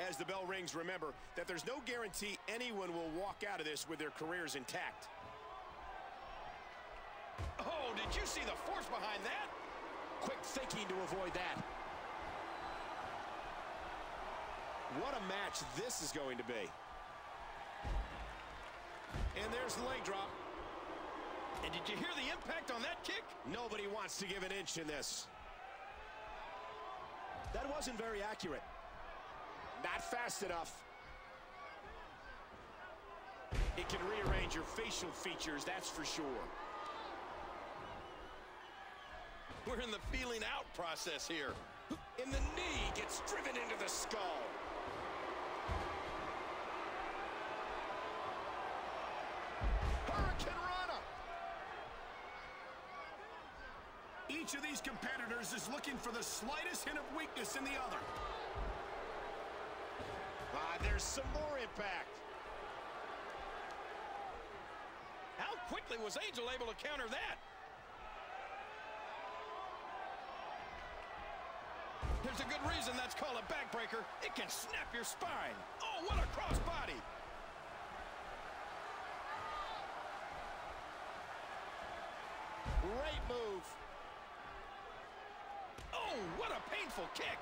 As the bell rings, remember that there's no guarantee anyone will walk out of this with their careers intact. Oh, did you see the force behind that? Quick thinking to avoid that. What a match this is going to be. And there's the leg drop. And did you hear the impact on that kick? Nobody wants to give an inch in this. That wasn't very accurate. Not fast enough. It can rearrange your facial features, that's for sure. We're in the feeling out process here. And the knee gets driven into the skull. Hurricane Rana. Each of these competitors is looking for the slightest hint of weakness in the other. There's some more impact. How quickly was Angel able to counter that? There's a good reason that's called a backbreaker. It can snap your spine. Oh, what a crossbody. Great move. Oh, what a painful kick.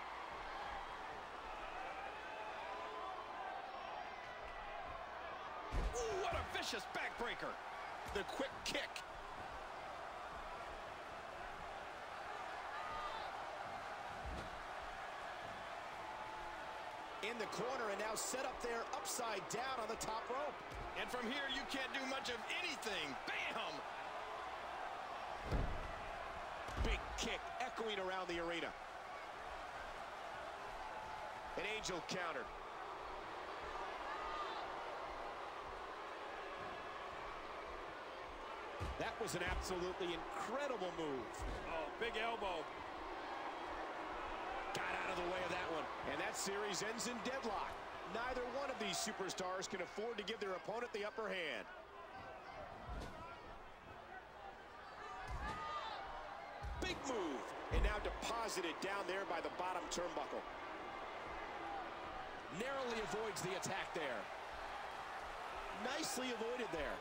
Ooh, what a vicious backbreaker. The quick kick. In the corner and now set up there upside down on the top rope. And from here, you can't do much of anything. Bam! Big kick echoing around the arena. An Angel countered. That was an absolutely incredible move. Oh, big elbow. Got out of the way of that one. And that series ends in deadlock. Neither one of these superstars can afford to give their opponent the upper hand. Big move. And now deposited down there by the bottom turnbuckle. Narrowly avoids the attack there. Nicely avoided there.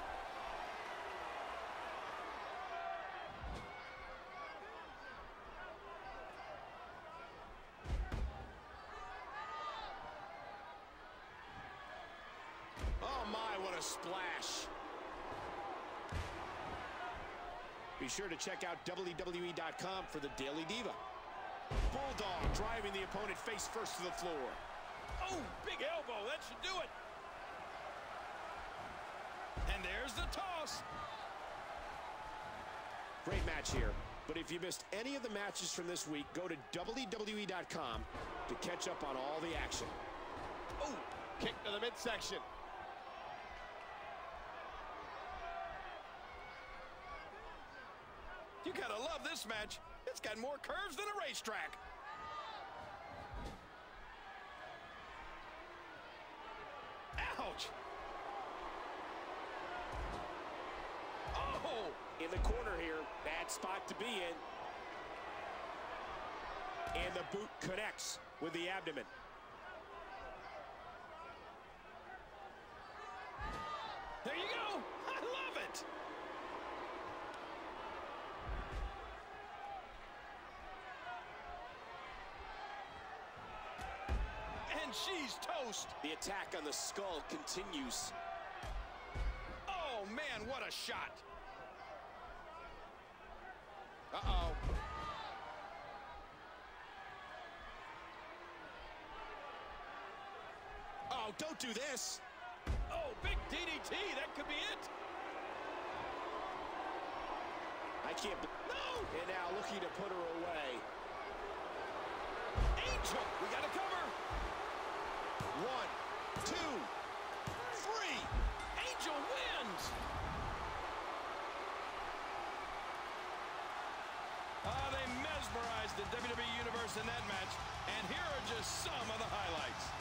Oh my, what a splash. Be sure to check out WWE.com for the Daily Diva. Bulldog driving the opponent face first to the floor. Oh, big elbow, that should do it. And there's the toss. Great match here. But if you missed any of the matches from this week, go to WWE.com to catch up on all the action. Oh, kick to the midsection. You gotta love this match. It's got more curves than a racetrack. Ouch! Oh! In the corner here, bad spot to be in. And the boot connects with the abdomen. There you go! I love it! And she's toast. The attack on the skull continues. Oh, man, what a shot. Uh-oh. Oh, don't do this. Oh, big DDT. That could be it. I can't. No! And now looking to put her away. Angel, we got to cover. 1, 2, 3. Angel wins. They mesmerized the WWE Universe in that match. And here are just some of the highlights.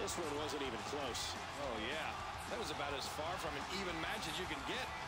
This one wasn't even close. Oh, yeah. That was about as far from an even match as you can get.